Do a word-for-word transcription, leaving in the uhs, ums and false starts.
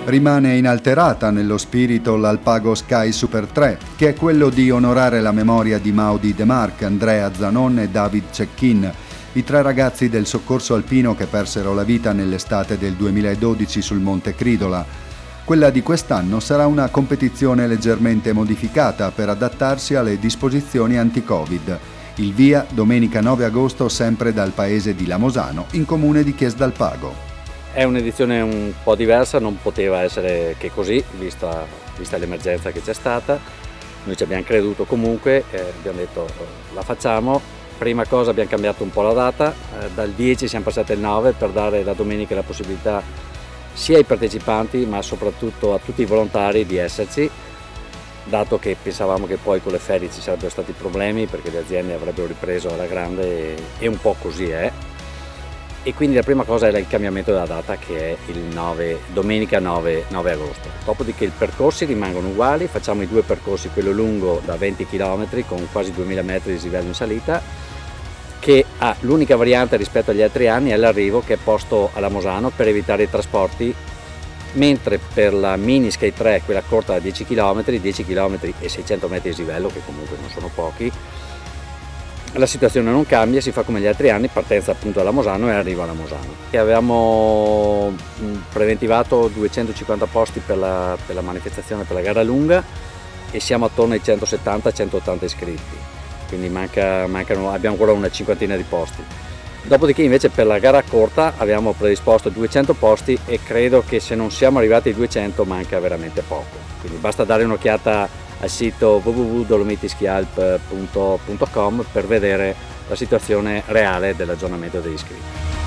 Rimane inalterata nello spirito l'Alpago Sky Super tre, che è quello di onorare la memoria di Maudie De Marc, Andrea Zanon e David Cecchin, i tre ragazzi del soccorso alpino che persero la vita nell'estate del duemiladodici sul Monte Cridola. Quella di quest'anno sarà una competizione leggermente modificata per adattarsi alle disposizioni anti-Covid. Il via domenica nove agosto sempre dal paese di Lamosano, in comune di Chies d'Alpago. È un'edizione un po' diversa, non poteva essere che così, vista, vista l'emergenza che c'è stata. Noi ci abbiamo creduto comunque, eh, abbiamo detto la facciamo. Prima cosa abbiamo cambiato un po' la data, eh, dal dieci siamo passati al nove per dare la domenica la possibilità sia ai partecipanti ma soprattutto a tutti i volontari di esserci, dato che pensavamo che poi con le ferie ci sarebbero stati problemi perché le aziende avrebbero ripreso alla grande e, e un po' così è. E quindi la prima cosa era il cambiamento della data, che è il nove, domenica nove agosto. Dopodiché i percorsi rimangono uguali, facciamo i due percorsi, quello lungo da venti chilometri con quasi duemila metri di dislivello in salita, che ha l'unica variante rispetto agli altri anni è l'arrivo, che è posto a Lamosano per evitare i trasporti, mentre per la mini Skate tre, quella corta da dieci chilometri, dieci chilometri e seicento metri di dislivello, che comunque non sono pochi, la situazione non cambia, si fa come gli altri anni, partenza appunto a Lamosano e arrivo a Lamosano. E avevamo preventivato duecentocinquanta posti per la, per la manifestazione, per la gara lunga, e siamo attorno ai centosettanta centottanta iscritti, quindi manca, mancano, abbiamo ancora una cinquantina di posti. Dopodiché invece per la gara corta abbiamo predisposto duecento posti e credo che se non siamo arrivati ai duecento manca veramente poco, quindi basta dare un'occhiata al sito w w w punto dolomitiskialp punto com per vedere la situazione reale dell'aggiornamento degli iscritti.